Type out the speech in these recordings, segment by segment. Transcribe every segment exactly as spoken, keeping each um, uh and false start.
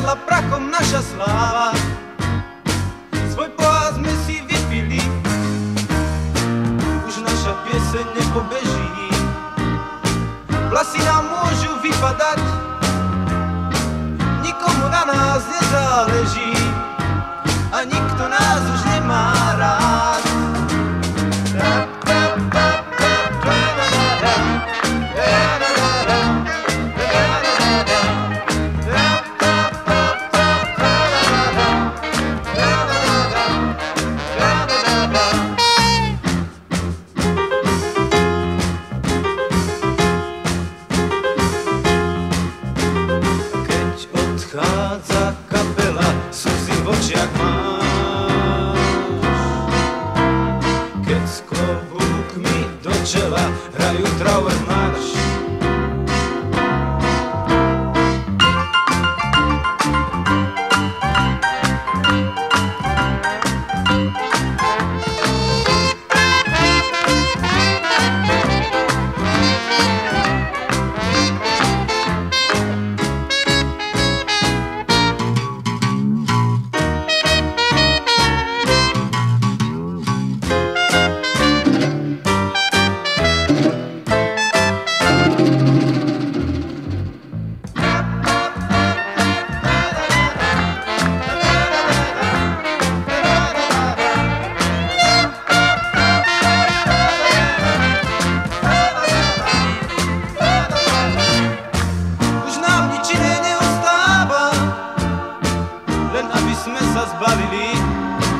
zapadla prachom naša sláva. Svoj pohár sme si vypili, už naša pieseň nepobeží. Vlasy nám môžu vypadať, nikomu na nás nezáleží a nikto nás už nemá rád. Odchádza kapela, slzy v očiach máš. Keď s klobúkmi do čela hrajú Trauer marš. Sme sa zbavili,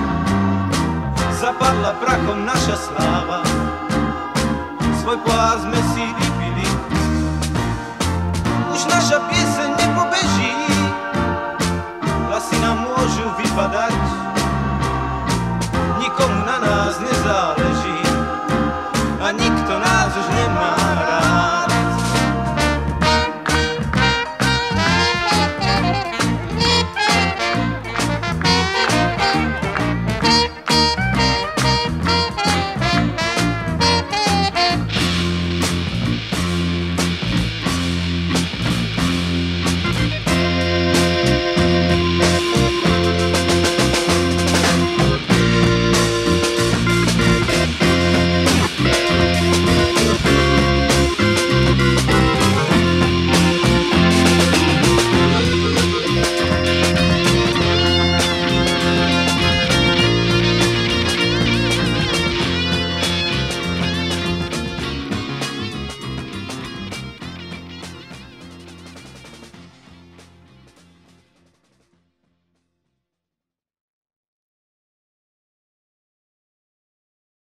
zapadla prachom naša sláva. Svoj pohár sme